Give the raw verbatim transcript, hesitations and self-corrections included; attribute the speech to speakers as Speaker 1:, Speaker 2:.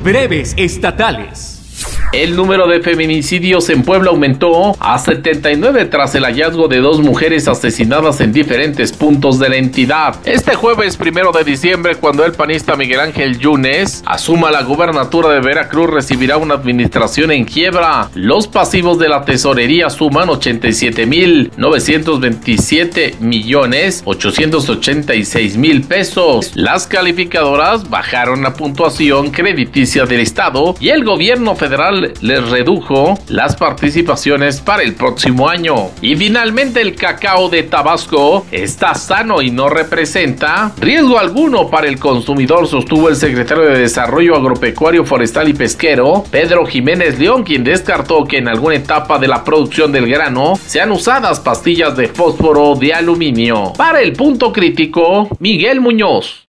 Speaker 1: Breves estatales.
Speaker 2: El número de feminicidios en Puebla aumentó a setenta y nueve tras el hallazgo de dos mujeres asesinadas en diferentes puntos de la entidad. Este jueves primero de diciembre, cuando el panista Miguel Ángel Yunes asuma la gubernatura de Veracruz, recibirá una administración en quiebra. Los pasivos de la tesorería suman ochenta y siete mil novecientos veintisiete millones ochocientos ochenta y seis mil pesos. Las calificadoras bajaron la puntuación crediticia del estado y el gobierno federal les redujo las participaciones para el próximo año. Y finalmente, el cacao de Tabasco está sano y no representa riesgo alguno para el consumidor, sostuvo el secretario de Desarrollo Agropecuario, Forestal y Pesquero, Pedro Jiménez León, quien descartó que en alguna etapa de la producción del grano sean usadas pastillas de fósforo de aluminio. Para el punto crítico, Miguel Muñoz.